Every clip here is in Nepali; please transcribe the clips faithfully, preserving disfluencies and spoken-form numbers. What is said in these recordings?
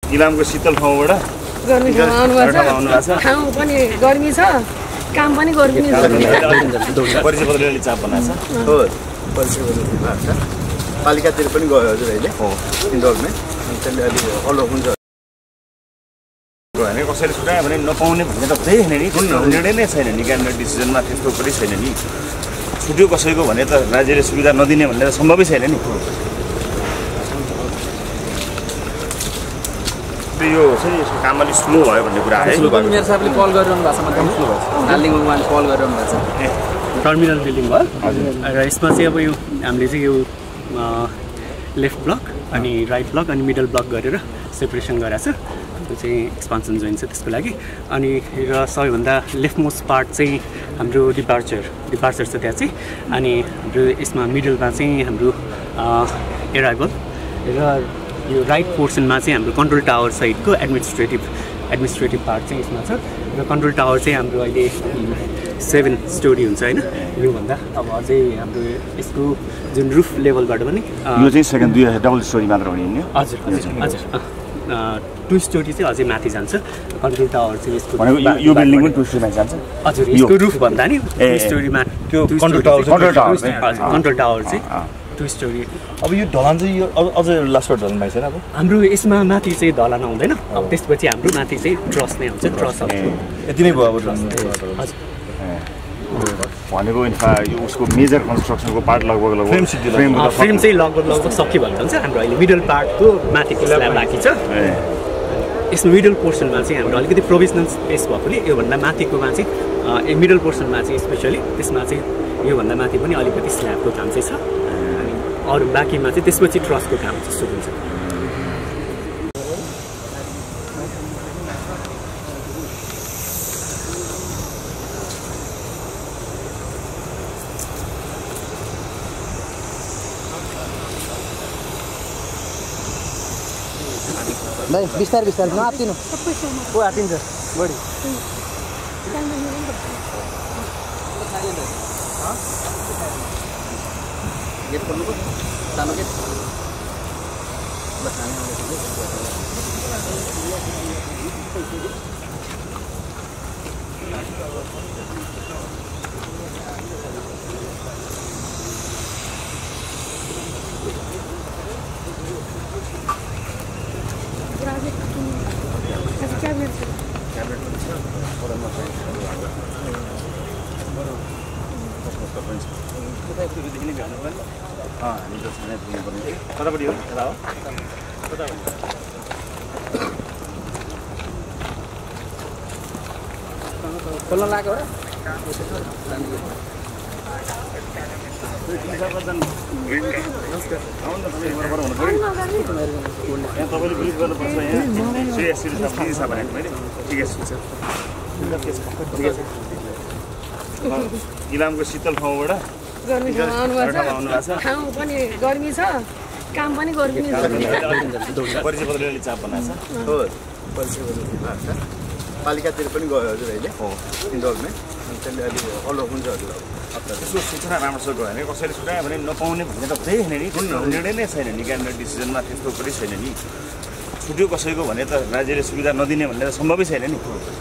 इलामको शीतल ठाउँबाट गर्मी ठाउँमा आउनुभएको छ। ठाउँ पनि गर्मी छ, काम पनि गर्मी छ। परिचय पत्र लिने चाप बनाएको छ। हो परिचय पत्र दिनुभएको छ। पालिकातिर पनि गयो हजुर अहिले हो इन्डोरमा त्यसले अलि अलो हुन्छ भने कसैले छुट्यायो भने नपाउने भन्ने त त्यही होइन नि, कुन निर्णय नै छैन नि, क्याबिनेट डिसिजनमा त्यस्तो पनि छैन नि। छुट्यो कसैको भने त राज्यले सुविधा नदिने भन्ने त सम्भवै छैन नि। यो चाहिँ यसको काम अलिक स्लो भयो भन्ने कुरा आयो। मेरो साहबले कल गरिरहनु भएको छ, मलाई स्लो भएको छ। दार्जिलिङको उहाँले कल गरिरहनु भएको छ। टर्मिनल बिल्डिङ भयो र यसमा चाहिँ अब यो हामीले चाहिँ यो लेफ्ट ब्लक अनि राइट ब्लक अनि मिडल ब्लक गरेर सेपरेसन गरेको छ। त्यो चाहिँ एक्सपान्सन जोइन छ त्यसको लागि। अनि र सबैभन्दा लेफ्ट मोस्ट पार्ट चाहिँ हाम्रो डिपार्चर डिपार्चर छ त्यहाँ चाहिँ। अनि हाम्रो यसमा मिडलमा चाहिँ हाम्रो एराइभल र यो राइट पोर्सनमा चाहिँ हाम्रो कन्ट्रोल टावर साइडको एडमिनिस्ट्रेटिभ एडमिनिस्ट्रेटिभ पार्ट चाहिँ यसमा छ। र कन्ट्रोल टावर चाहिँ हाम्रो अहिले सेभेन स्टोरी हुन्छ होइन। योभन्दा अब अझै हाम्रो यसको जुन रुफ लेभलबाट पनि यो चाहिँ सेकेन्ड दुई डबल स्टोरी मात्र हुने नि। हजुर हजुर हजुर टु स्टोरी चाहिँ अझै माथि जान्छ। कन्ट्रोल टावर चाहिँ यसको यो बिल्डिङ पनि टु स्टोरीमा जान्छ। हजुर यसको रुफ भन्दा नि टु स्टोरीमा त्यो control tower control tower control tower चाहिँ टु स्टोरी। अब यो ढलान चाहिँ यो अझ लास्टबाट ढलान भइसक्यो अब हाम्रो यसमा माथि चाहिँ ढलान आउँदैन। अब त्यसपछि हाम्रो माथि चाहिँ ट्रस नै हुन्छ। ट्रस यति नै भयो अब हजुर भनेको इन्फा यो उसको मेजर कन्स्ट्रक्सनको पार्ट लगभग लगभग फ्रेम फ्रेम चाहिँ लगभग लगभग सक्यो भन्दा हुन्छ। हाम्रो अहिले मिडल पार्टको माथिको स्ल्याब बाँकी छ। यसमा मिडल पोर्सनमा चाहिँ हाम्रो अलिकति प्रोभिजनल स्पेस भएकोले योभन्दा माथिकोमा चाहिँ मिडल पोर्सनमा चाहिँ स्पेसली त्यसमा चाहिँ योभन्दा माथि पनि अलिकति स्ल्याबको काम चाहिँ छ। अनि अरू बाँकीमा चाहिँ त्यसपछि ट्रसको काम चाहिँ सुरु हुन्छ। भाइ बिस्तारै बिस्तारै नआत्तिनु को आत्तिन्छ बढी गेट खोल्नुको सानो गेट कतापट्टि हो यता हो खोल्न लाग्यो र तपाईँले बिलिभ गर्नुपर्छ यहाँ भनेको मैले ठिकै छ। इलामको शीतल ठाउँबाट गर्मी ठाउँमा आउनुभएको छ। ठाउँ पनि गर्मी छ, काम पनि गर्मी छ। परिचय पत्र लिने चाप बनाएको छ। हो परिचय पत्र दिनुभएको छ। पालिकातिर पनि गयो हजुर अहिले हो इन्डोरमा त्यसले अलि अलो हुन्छ हजुर। अब त्यसको सूचना राम्रोसँग गयो भने कसैले छुट्यायो भने नपाउने भन्ने त त्यही होइन नि, कुन निर्णय नै छैन नि, क्याबिनेट डिसिजनमा त्यस्तो पनि छैन नि। छुट्यो कसैको भने त राज्यले सुविधा नदिने भन्ने त सम्भवै छैन नि।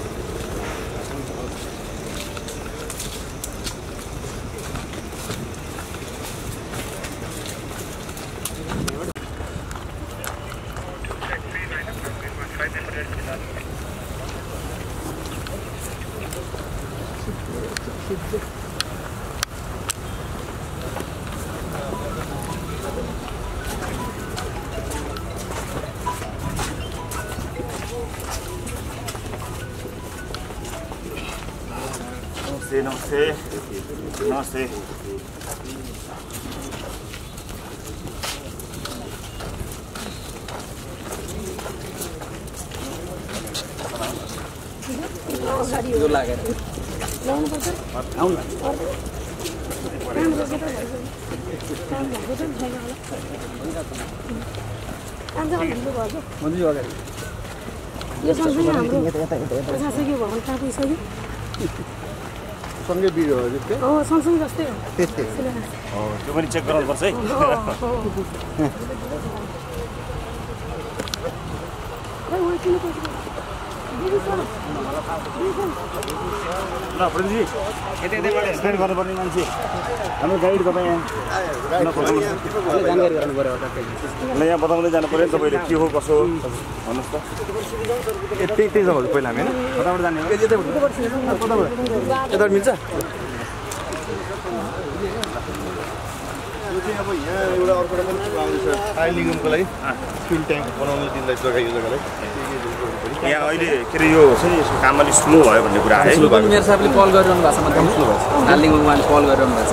नमस्ते नमस्ते यो लागेर ल्याउनुपर्छ आउनु यो सँगसँगै हाम्रो प्रशासकीय भवन कहाँ पुगिसक्यो? सँगै बिर हो त्यो हो सँगसँगै जस्तै हो। हो त्यो पनि चेक गराउनुपर्छ है। ल प्रदीपजी यतै यतैबाट एक्सप्लेन गर्नुपर्ने मान्छे हाम्रो गाइड तपाईँ यहाँ जानकारी गराउनु पर्यो ल यहाँ बताउँदै जानु पऱ्यो नि तपाईँले के हो कसो भन्नुहोस् त त्यही त्यही जग्गा पहिला हामी कताबाट जाने हो यता मिल्छ अब यहाँ एउटा अर्को पनि आउँदैछ आइलिङको लागि फ्युल ट्याङ्क बनाउनु दिनलाई जग्गा यो जग्गालाई यहाँ अहिले के अरे यो छ नि यसको काम अलिक स्लो भयो भन्ने कुरा आयो मेरो साहबले कल गरिरहनु भएको छ मलाई स्लो भएको छ नालिङको उहाँले कल गरिरहनु भएको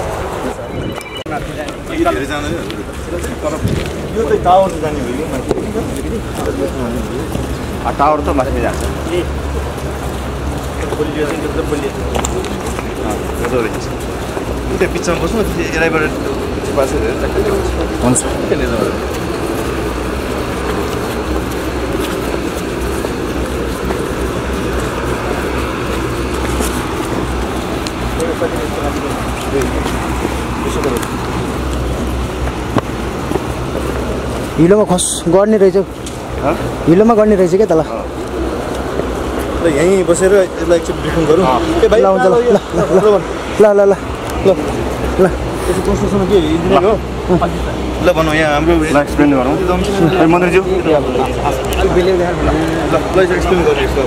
धेरै जाँदैन यो चाहिँ टावर जाने हो यो माथि टावर त माथि जान्छ उता बिचमा बस्नु यसैबाट बसेर हुन्छ हिलोमा खस गर्ने रहेछ हिलोमा गर्ने रहेछ क्या तल ल यहीँ बसेर यसलाई एकचोटि ब्रिफिङ गरौँ ए भाइ ल हुन्छ ल ल ल ल ल ल ल यसो कन्स्ट्रक्सन के इन्जिनियर हो ल भनौँ यहाँ हाम्रो ल एक्सप्लेन गरौँ मन्त्रीज्यू ल ल एक्सप्लेन गर्नु यसो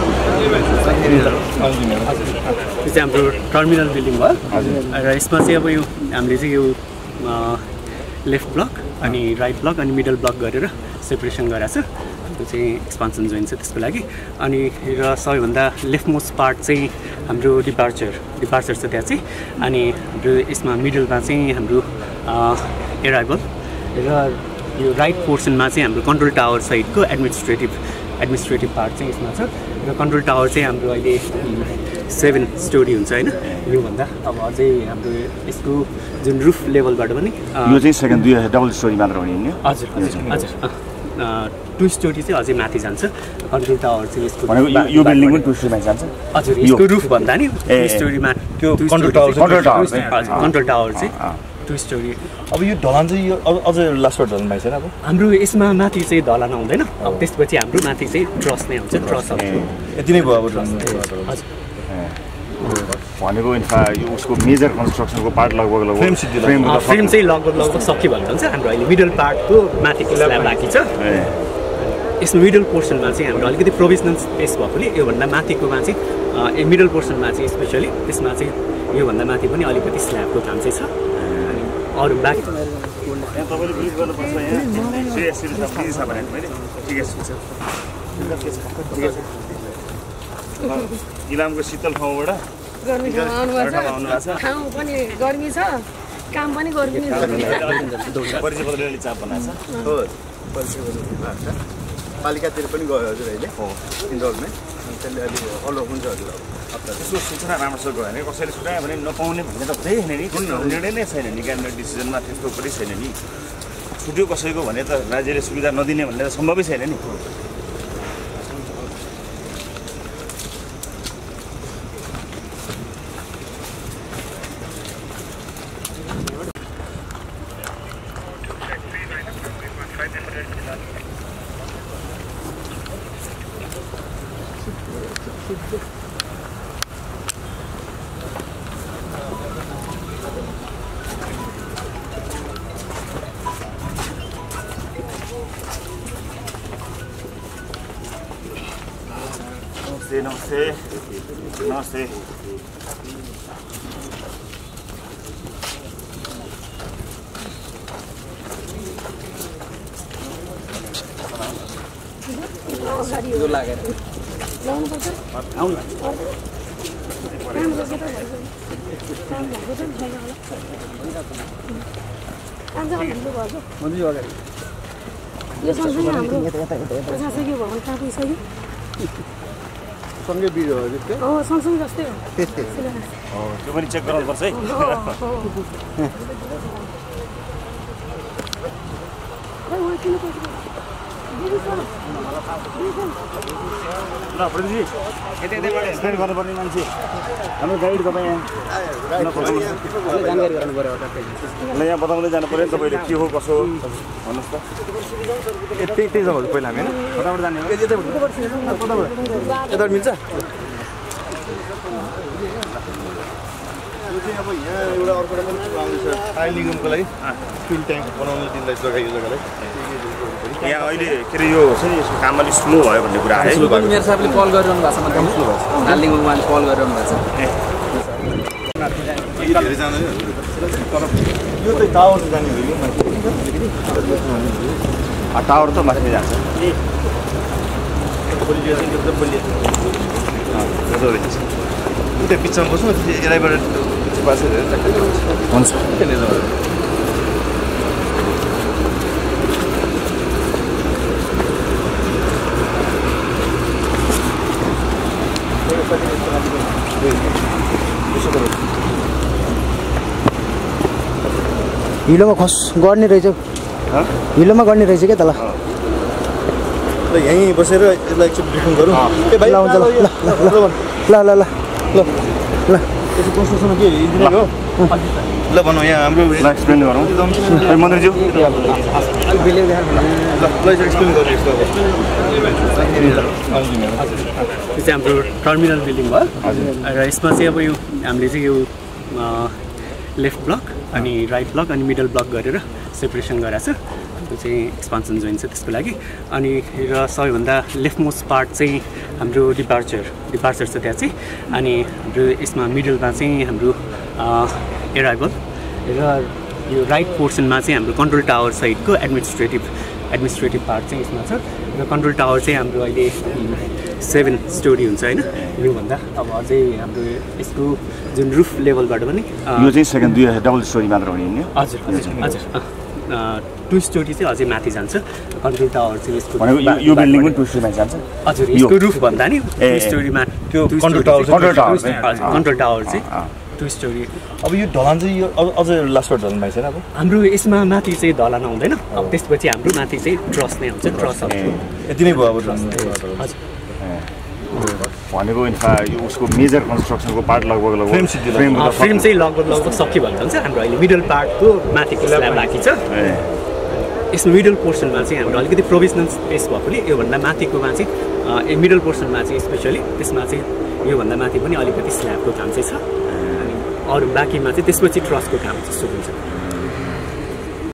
अब यो चाहिँ हाम्रो टर्मिनल बिल्डिङ भयो र यसमा चाहिँ अब यो हामीले चाहिँ यो लेफ्ट ब्लक अनि राइट ब्लक अनि मिडल ब्लक गरेर सेपरेसन गराएको छ त्यो चाहिँ एक्सपान्सन जोइन छ त्यसको लागि अनि र सबैभन्दा लेफ्ट मोस्ट पार्ट चाहिँ हाम्रो डिपार्चर डिपार्चर छ त्यहाँ चाहिँ अनि हाम्रो यसमा मिडलमा चाहिँ हाम्रो एराइभल र यो राइट पोर्सनमा चाहिँ हाम्रो कन्ट्रोल टावर साइडको एडमिनिस्ट्रेटिभ एडमिनिस्ट्रेटिभ पार्ट चाहिँ यसमा छ र कन्ट्रोल टावर चाहिँ हाम्रो अहिले सेभेन स्टोरी हुन्छ होइन योभन्दा अब अझै हाम्रो यसको जुन रुफ लेभलबाट पनि यो चाहिँ सेकेन्ड दुई डबल स्टोरी मात्र हो नि हजुर हजुर टु स्टोरी चाहिँ अझै माथि जान्छ कन्ट्रोल टावर चाहिँ यसको भनेको यो बिल्डिङ पनि टु स्टोरीमा जान्छ हजुर यसको रुफ भन्दा नि टु स्टोरीमा त्यो कन्ट्रोल टावर कन्ट्रोल टावर हजुर कन्ट्रोल टावर चाहिँ टु स्टोरी अब यो ढलान चाहिँ यो अझ लास्टबाट ढलान भएको छैन अब हाम्रो यसमा माथि चाहिँ ढलान आउँदैन अब त्यसपछि हाम्रो माथि चाहिँ ट्रस नै आउँछ ट्रस आउँछ यति नै भयो अब हजुर भनेको इन्फा यो उसको मेजर कन्स्ट्रक्सनको पार्ट लगभग लगभग फ्रेम सिद्धि फ्रेम चाहिँ लगभग लगभग सक्यो भन्दा हुन्छ हाम्रो अहिले मिडल पार्टको माथिको स्ल्याब बाँकी छ यसमा मिडल पोर्सनमा चाहिँ हाम्रो अलिकति प्रोभिजनल स्पेस भएकोले योभन्दा माथिकोमा चाहिँ मिडल पोर्सनमा चाहिँ स्पेसली त्यसमा चाहिँ योभन्दा माथि पनि अलिकति स्ल्याबको काम चाहिँ छ अनि अरू बाँकी यहाँ तपाईँले ब्रिज गर्नुपर्छ यहाँ सिरियस सिरियस छ भने मैले ठिकै छ ठिकै छ इलामको शीतल ठाउँबाट गर्मी ठाउँ आउनुभएको छ ठाउँ पनि गर्मी छ काम पनि गर्मी छ परिचय पत्र अलि चाप बनाएको छ हो परिचय गर्नु पालिकातिर पनि गयो हजुर अहिले हो इन्डोरमै त्यसले अलि अलो हुन्छ हजुर अब यसो सूचना राम्रोसँग गयो भने कसैले सुनायो भने नपाउने भन्ने त हुँदै छैन नि निर्णय नै छैन नि क्याबिनेट डिसिजनमा त्यस्तो पनि छैन नि छुट्यो कसैको भने त राज्यले सुविधा नदिने भन्ने त सम्भवै छैन नि नमस्ते नमस्ते यो लागेर लाउनुपर्छ आउनु काम गर्छ त भइसक्यो काम भएको छ नि छैन होला काम चाहिँ भन्नु भएको यो सँगसँगै हाम्रो प्रशासकीय भवन कहाँ पुगिसक्यो सँगै बिर हो त्यो हो सँगसँगै जस्तै हो त्यो पनि चेक गराउनुपर्छ है खै उहाँ किन पछि ल प्रदीपजी यतै यतैबाट एक्सप्लेन गर्नुपर्ने मान्छे हाम्रो गाइड तपाईँ यहाँ जानकारी गराउनु पर्यो ल यहाँ बताउँदै जानु पऱ्यो तपाईँले के हो कसो हो भन्नुहोस् त त्यही त्यही जग्गा पहिला हामी कताबाट जाने हो यताबाट मिल्छ अब यहाँ एउटा अर्को आउँदैछ आइलिङको लागि फ्युल ट्याङ्क बनाउनु दिनलाई जग्गा यो जग्गालाई यहाँ अहिले के अरे यो छ नि यसको काम अलिक स्लो भयो भन्ने कुरा है मेरो साहबले कल गरिरहनु भएको छ मलाई स्लो भएको छ दार्जिलिङको उहाँले कल गरिरहनु भएको छ यो चाहिँ टावर जाने हो यो टावर त माथि जान्छ उता बिचमा बस्नु यसैबाट हुन्छ हिलोमा खस गर्ने रहेछ हिलोमा गर्ने रहेछ क्या त ल यहीँ बसेर यसलाई एकचोटि ब्रिफिङ गरौँ ए भाइ ल हुन्छ ल ल ल ल ल ल ल यसो कन्स्ट्रक्सनमा के इन्जिनियर हो ल भनौँ यहाँ हाम्रो ल एक्सप्लेन गरौँ मन्दिरज्यू ल ल एक्सप्लेन गर्नु यसको यो चाहिँ हाम्रो टर्मिनल बिल्डिङ भयो र यसमा चाहिँ अब यो हामीले चाहिँ यो लेफ्ट ब्लक अनि राइट ब्लक अनि मिडल ब्लक गरेर सेपरेसन गराएको छ त्यो चाहिँ एक्सपान्सन जोइन छ त्यसको लागि अनि र सबैभन्दा लेफ्ट मोस्ट पार्ट चाहिँ हाम्रो डिपार्चर डिपार्चर छ त्यहाँ चाहिँ अनि हाम्रो यसमा मिडलमा चाहिँ हाम्रो एराइभल र यो राइट पोर्सनमा चाहिँ हाम्रो कन्ट्रोल टावर साइडको एडमिनिस्ट्रेटिभ एडमिनिस्ट्रेटिभ पार्ट चाहिँ यसमा छ र कन्ट्रोल टावर चाहिँ हाम्रो अहिले सेभेन स्टोरी हुन्छ होइन योभन्दा अब अझै हाम्रो यसको जुन रुफ लेभलबाट पनि यो चाहिँ सेकेन्ड दुई डबल स्टोरी मात्र हो नि हजुर हजुर हजुर टु स्टोरी चाहिँ अझै माथि जान्छ कन्ट्रोल टावर चाहिँ यसको भनेको यो बिल्डिङ पनि टु स्टोरीमा जान्छ हजुर यसको रुफ भन्दा नि टु स्टोरीमा त्यो control tower control tower control tower चाहिँ टु स्टोरी अब यो ढलान चाहिँ यो अझ लास्टबाट ढलान भएको छैन अब हाम्रो यसमा माथि चाहिँ ढलान आउँदैन अब त्यसपछि हाम्रो माथि चाहिँ ट्रस नै आउँछ ट्रस आउँछ यति नै भयो अब हजुर भनेको उसको मेजर कन्स्ट्रक्सनको पार्ट लगभग लगभग फ्रेम चाहिँ लगभग लगभग सक्यो भने चाहिँ हाम्रो अहिले मिडल पार्टको माथिको स्ल्याब बाँकी छ यसमा मिडल पोर्सनमा चाहिँ हाम्रो अलिकति प्रोभिजनल स्पेस भएकोले योभन्दा माथिकोमा चाहिँ मिडल पोर्सनमा चाहिँ स्पेसली त्यसमा चाहिँ योभन्दा माथि पनि अलिकति स्ल्याबको काम चाहिँ छ अनि अरू बाँकीमा चाहिँ त्यसपछि ट्रसको काम चाहिँ सुरु हुन्छ